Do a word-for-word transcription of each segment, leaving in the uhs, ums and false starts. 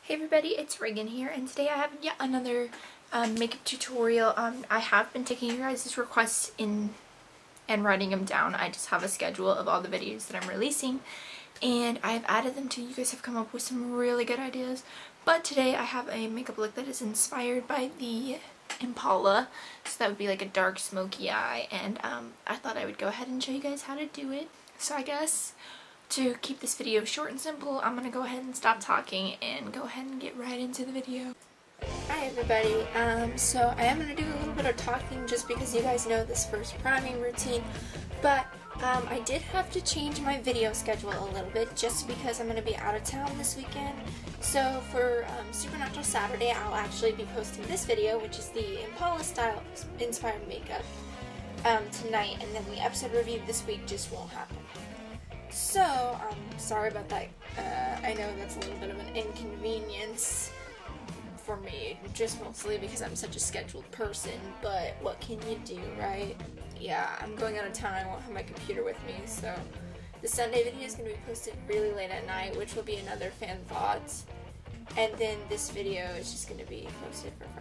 Hey everybody, it's Reagan here, and today I have yet another um, makeup tutorial. Um, I have been taking your guys' requests in and writing them down. I just have a schedule of all the videos that I'm releasing, and I have added them to you. You guys have come up with some really good ideas, but today I have a makeup look that is inspired by the Impala, so that would be like a dark smoky eye, and um, I thought I would go ahead and show you guys how to do it. So I guess to keep this video short and simple, I'm gonna go ahead and stop talking and go ahead and get right into the video. Hi everybody, um, so I am gonna do a little bit of talking just because you guys know this first priming routine, but um, I did have to change my video schedule a little bit just because I'm gonna be out of town this weekend. So for um, Supernatural Saturday, I'll actually be posting this video, which is the Impala style inspired makeup, um, tonight, and then the episode review this week just won't happen. So, um, sorry about that. Uh, I know that's a little bit of an inconvenience for me, just mostly because I'm such a scheduled person, but what can you do, right? Yeah, I'm going out of town, I won't have my computer with me, so the Sunday video is going to be posted really late at night, which will be another fan thoughts, and then this video is just going to be posted for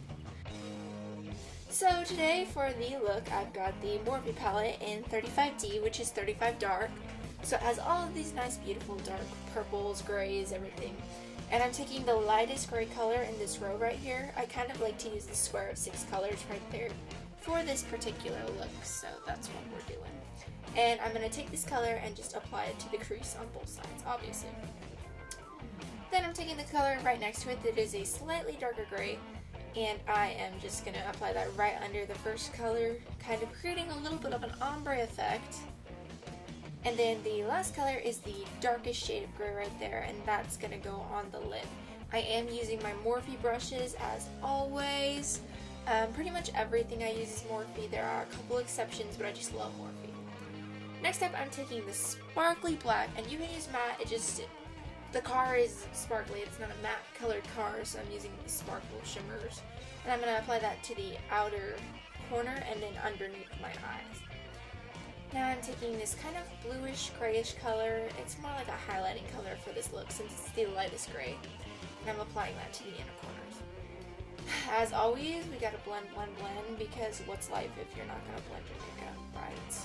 Friday. So today for the look, I've got the Morphe palette in thirty-five D, which is thirty-five dark. So it has all of these nice beautiful dark purples, grays, everything. And I'm taking the lightest gray color in this row right here. I kind of like to use the square of six colors right there for this particular look, so that's what we're doing. And I'm going to take this color and just apply it to the crease on both sides, obviously. Then I'm taking the color right next to it that is a slightly darker gray, and I am just going to apply that right under the first color, kind of creating a little bit of an ombre effect. And then the last color is the darkest shade of gray right there, and that's going to go on the lid. I am using my Morphe brushes as always. Um, pretty much everything I use is Morphe. There are a couple exceptions, but I just love Morphe. Next up, I'm taking the sparkly black, and you can use matte. It just, the car is sparkly. It's not a matte colored car, so I'm using the sparkle shimmers. And I'm going to apply that to the outer corner and then underneath my eyes. Now I'm taking this kind of bluish grayish color. It's more like a highlighting color for this look since it's the lightest gray. And I'm applying that to the inner corners. As always, we gotta blend, blend, blend, because what's life if you're not gonna blend your makeup, right?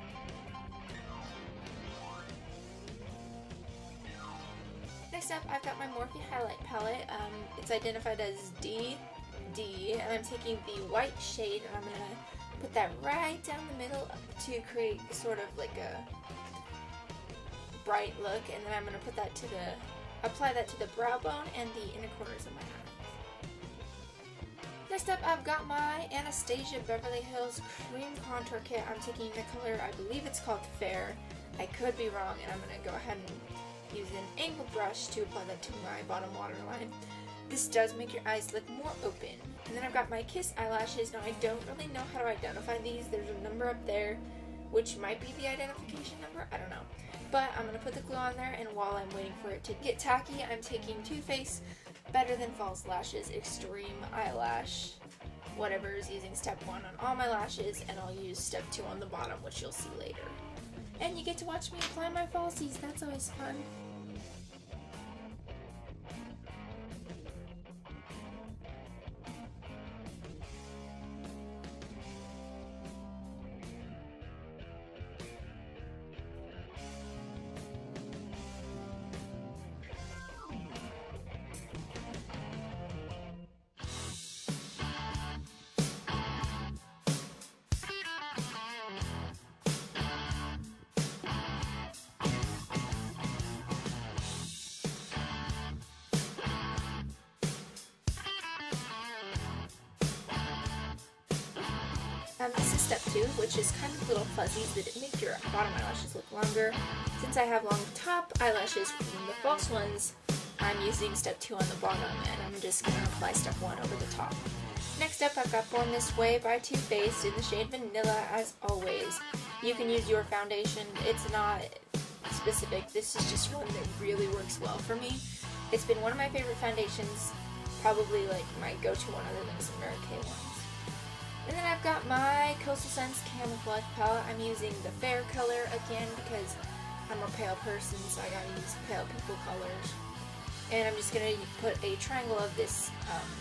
Next up, I've got my Morphe highlight palette. Um, it's identified as D D, and I'm taking the white shade, and I'm gonna put that right down the middle to create sort of like a bright look, and then I'm going to put that to the, apply that to the brow bone and the inner corners of my eye. Next up, I've got my Anastasia Beverly Hills Cream Contour Kit. I'm taking the color, I believe it's called Fair. I could be wrong, and I'm going to go ahead and use an angled brush to apply that to my bottom waterline. This does make your eyes look more open. And then I've got my Kiss eyelashes. Now I don't really know how to identify these. There's a number up there, which might be the identification number. I don't know. But I'm going to put the glue on there, and while I'm waiting for it to get tacky, I'm taking Too Faced Better Than False Lashes Extreme Eyelash. Whatever is using step one on all my lashes, and I'll use step two on the bottom, which you'll see later. And you get to watch me apply my falsies. That's always fun. Um, this is step two, which is kind of little fuzzies that make your bottom eyelashes look longer. Since I have long top eyelashes from the false ones, I'm using step two on the bottom, and I'm just going to apply step one over the top. Next up, I've got Born This Way by Too Faced in the shade Vanilla, as always. You can use your foundation. It's not specific. This is just one that really works well for me. It's been one of my favorite foundations, probably like my go-to one other than some Mary Kay ones. And then I've got my Coastal Scents Camouflage palette. I'm using the fair color again because I'm a pale person, so I gotta use pale people colors. And I'm just going to put a triangle of this um,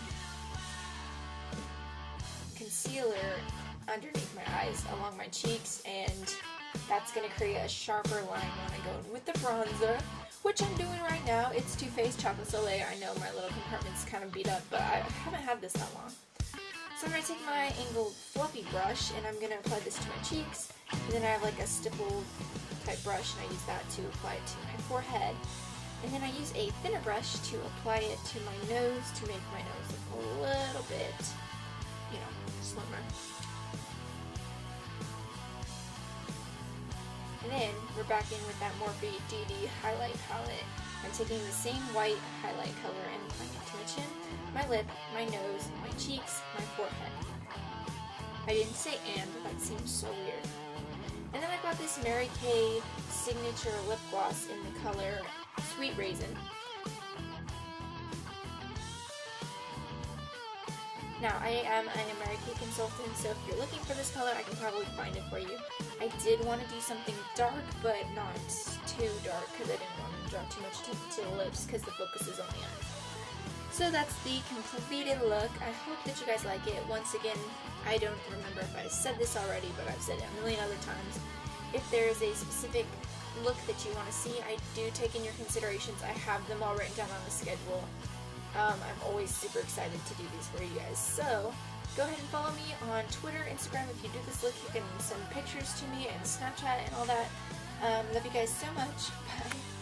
concealer underneath my eyes, along my cheeks, and that's going to create a sharper line when I go in with the bronzer, which I'm doing right now. It's Too Faced Chocolate Soleil. I know my little compartment's kind of beat up, but I haven't had this that long. So I'm going to take my angled fluffy brush, and I'm going to apply this to my cheeks, and then I have like a stipple type brush, and I use that to apply it to my forehead. And then I use a thinner brush to apply it to my nose to make my nose look a little bit, you know, slimmer. And then we're back in with that Morphe D D highlight palette. I'm taking the same white highlight color and applying it to my chin, my lip, my nose, my cheeks, my forehead. I didn't say and, but that seems so weird. And then I got this Mary Kay signature lip gloss in the color Sweet Raisin. Now, I am a Mary Kay consultant, so if you're looking for this color, I can probably find it for you. I did want to do something dark, but not too dark, because I didn't want to draw too much attention to the lips, because the focus is on the eyes. So that's the completed look. I hope that you guys like it. Once again, I don't remember if I said this already, but I've said it a million other times. If there is a specific look that you want to see, I do take in your considerations. I have them all written down on the schedule. Um, I'm always super excited to do these for you guys. So go ahead and follow me on Twitter, Instagram. If you do this look, you can send pictures to me and Snapchat and all that. Um, love you guys so much. Bye.